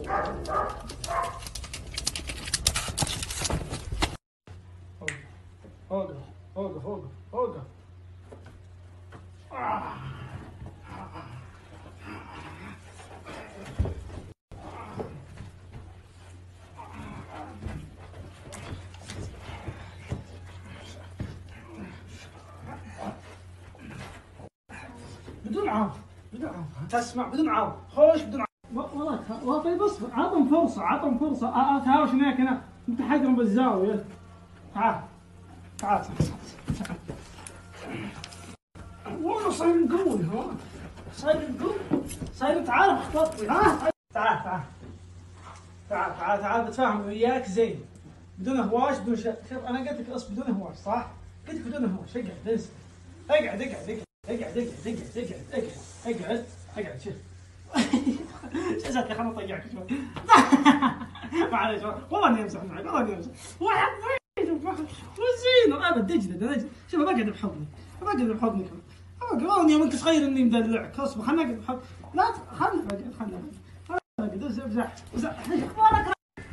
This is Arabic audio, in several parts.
اوقف اوقف اوقف اوقف. بدون عاف، بدون عاف، تسمع؟ بدون عاف، خوش بدون عاف. والله طيب اصبر، عطهم فرصة، عطهم فرصة. تهاوش هناك هنا، انت حقهم بالزاوية. تعال تعال والله صاير قوي، ها؟ صاير قوي، صاير تعال اخططني، ها؟ تعال تعال تعال تعال تعال بتفاهم وياك زين، بدون هواش بدون شيء. شوف انا قلت لك اصبر بدون هواش، صح؟ قلت لك بدون هواش. اقعد انزل، اقعد اقعد اقعد اقعد اقعد اقعد اقعد اقعد اقعد. شوف شو اسوي؟ خلنا نطيعك شوي. معليش والله اني امزح معك، والله اني امزح. وزين ابد اجلد. شوف بقعد بحضنك، بقعد بحضنك. والله يوم انت صغير اني مدلعك. اصبر خلنا نقعد بحضنك. لا خلنا نقعد، خلنا نقعد. امزح امزح. اخبارك؟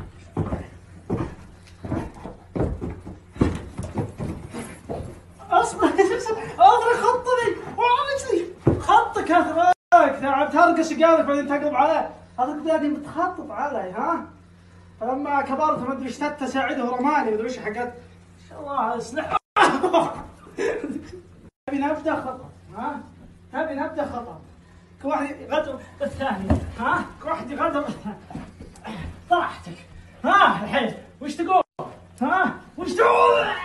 اصبر اضرب خطني وعملتني خطك هذا. تعب ترقص قالك بعدين تقلب عليه. هذاك بلادي متخطط علي، ها؟ فلما كبرت ما ادري ايش تساعده ورماني ما ادري ايش حقت. ان شاء الله اصلح. تبي نبدا خطا، ها؟ تبي نبدا خطا. كل واحد يغدر الثاني، ها؟ كل واحد يغدر. طرحتك، ها؟ الحين وش تقول؟ ها؟ وش تقول؟